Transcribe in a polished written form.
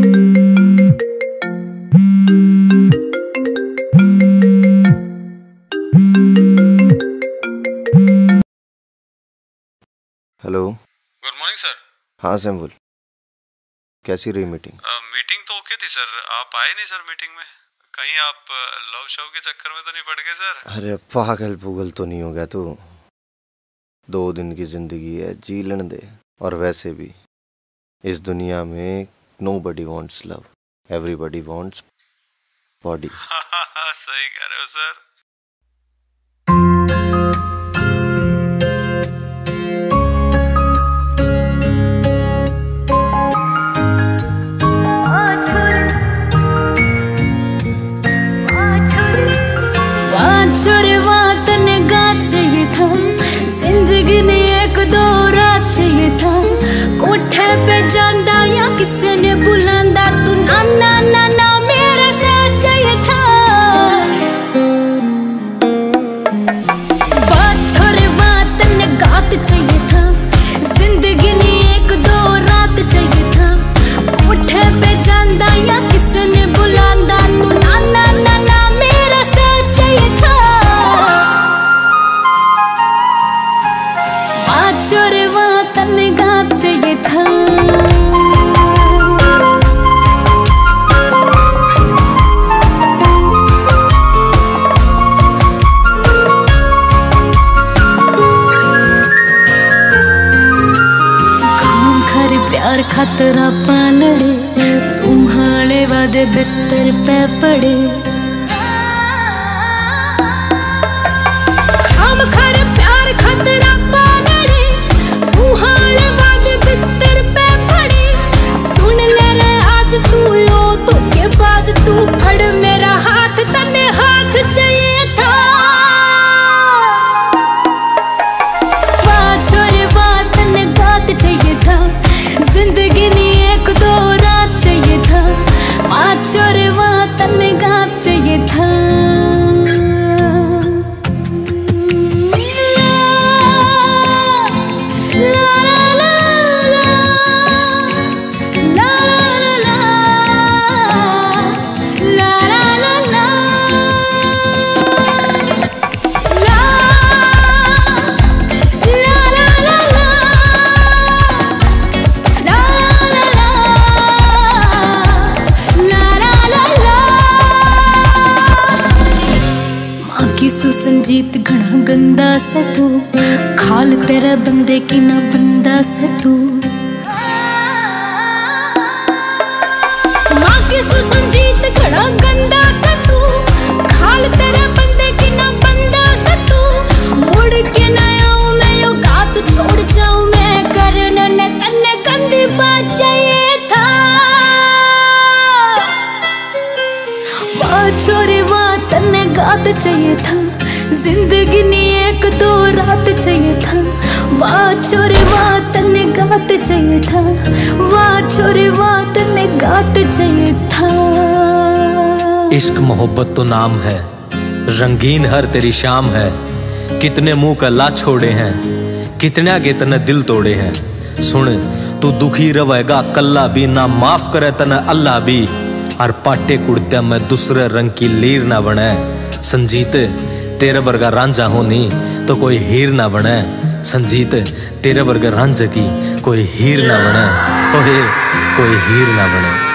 Hello, good morning sir. हाँ Sam बोल, कैसी रही मीटिंग? मीटिंग तो ओके थी सर, आप आए नहीं सर मीटिंग में। कहीं आप लव शव के चक्कर में तो नहीं पड़ गए सर? अरे पागल पुगल तो नहीं हो गया तू? 2 दिन की जिंदगी है, जी लेने दे। और वैसे भी इस दुनिया में nobody wants love, everybody wants body। सही कह रहे हो सर। चाहिए था जिंदगी ने 1-2 रात चाहिए था। कोठे पे जांदा या किसी ने बुलांदा, तू ना ना ना ना मेरे साथ चाहिए था। बात छोरे बात ने गात चाहिए था, जिंदगी ने 1-2 रात चाहिए था। कोठे पे जांदा या किसी ने बुलांदा, तू ना ना ना ना मेरे साथ चाहिए था। छोरे वतन गात चाहिए था। काम खर प्यार खतरा पानड़े, तुम्हारे वादे बिस्तर पे पड़े। काम खर प्यार खतरा बिस्तर पे पड़ी। सुन ले रे आज तू यो तो के बाज, तू फड़ मेरा हाथ, तने हाथ चाहिए था। वाह छोरे वाह तने गात चाहिए था, जिंदगी ने 1-2 रात चाहिए था। वाह छोरे वाह तने गात चाहिए था। संजीत घना गंदा से तू, खाल तेरे बंदे की ना बंदा से तू। माँ की संजीत घना गंदा से तू, खाल तेरे बंदे की ना बंदा से तू। मुड़ के ना आऊं मैं यो गात छोड़ जाऊं मैं, करने ने तन्ने गंदी बात चाहिए था। वाह छोरे वाह तन्ने गात चाहिए था, जिंदगी ने 1-2 रात चाहिए था। वाह छोरे वाह तन्ने गात चाहिए था। वाह छोरे वाह तन्ने गात चाहिए था। इश्क मोहब्बत तो नाम है, रंगीन हर तेरी शाम है। कितने मुंह का ला छोड़े हैं, कितने आगे तने दिल तोड़े हैं। सुन तू दुखी रहेगा कल्ला भी ना, माफ करे तने अल्लाह भी। और पाटे कुड़ते में दूसरे रंग की लीर ना बने। संजीत तेरे वर्गा रांझा होनी तो कोई हीर ना बने। संजीत तेरे वर्गा रांझा की कोई हीर ना बने, कोई हीर ना बने।